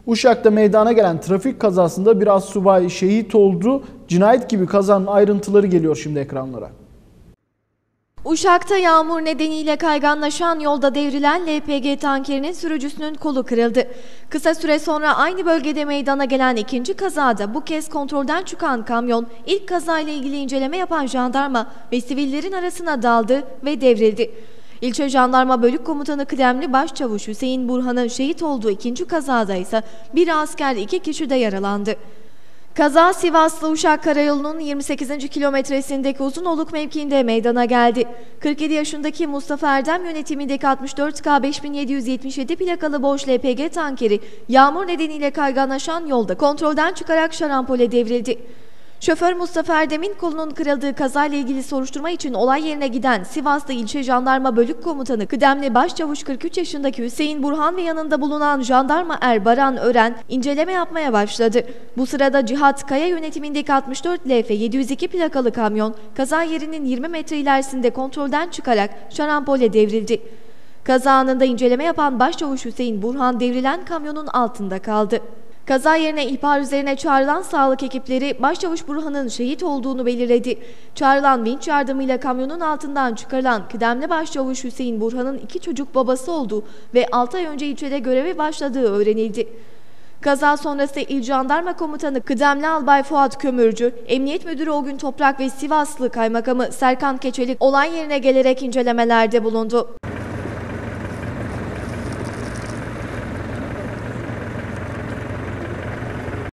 Uşak'ta meydana gelen trafik kazasında bir astsubay şehit oldu. Cinayet gibi kazanın ayrıntıları geliyor şimdi ekranlara. Uşak'ta yağmur nedeniyle kayganlaşan yolda devrilen LPG tankerinin sürücüsünün kolu kırıldı. Kısa süre sonra aynı bölgede meydana gelen ikinci kazada bu kez kontrolden çıkan kamyon ilk kazayla ilgili inceleme yapan jandarma ve sivillerin arasına daldı ve devrildi. İlçe Jandarma Bölük Komutanı Kıdemli Başçavuş Hüseyin Burhan'ın şehit olduğu ikinci kazada ise bir asker 2 kişi de yaralandı. Kaza Sivaslı-Uşak Karayolu'nun 28. kilometresindeki Uzunoluk mevkiinde meydana geldi. 47 yaşındaki Mustafa Erdem yönetimindeki 64K 5777 plakalı boş LPG tankeri yağmur nedeniyle kayganlaşan yolda kontrolden çıkarak şarampole devrildi. Şoför Mustafa Erdem'in kolunun kırıldığı kazayla ilgili soruşturma için olay yerine giden Sivaslı İlçe Jandarma Bölük Komutanı Kıdemli Başçavuş 43 yaşındaki Hüseyin Burhan ve yanında bulunan jandarma Baran Ören inceleme yapmaya başladı. Bu sırada Cihat Kaya yönetimindeki 64 LF 702 plakalı kamyon kaza yerinin 20 metre ilerisinde kontrolden çıkarak şarampole devrildi. Kaza anında inceleme yapan Başçavuş Hüseyin Burhan devrilen kamyonun altında kaldı. Kaza yerine ihbar üzerine çağrılan sağlık ekipleri Başçavuş Burhan'ın şehit olduğunu belirledi. Çağrılan vinç yardımıyla kamyonun altından çıkarılan kıdemli Başçavuş Hüseyin Burhan'ın 2 çocuk babası olduğu ve 6 ay önce ilçede göreve başladığı öğrenildi. Kaza sonrası İl Jandarma Komutanı Kıdemli Albay Fuat Kömürcü, Emniyet Müdürü Ogün Toprak ve Sivaslı Kaymakamı Serkan Keçelik olay yerine gelerek incelemelerde bulundu.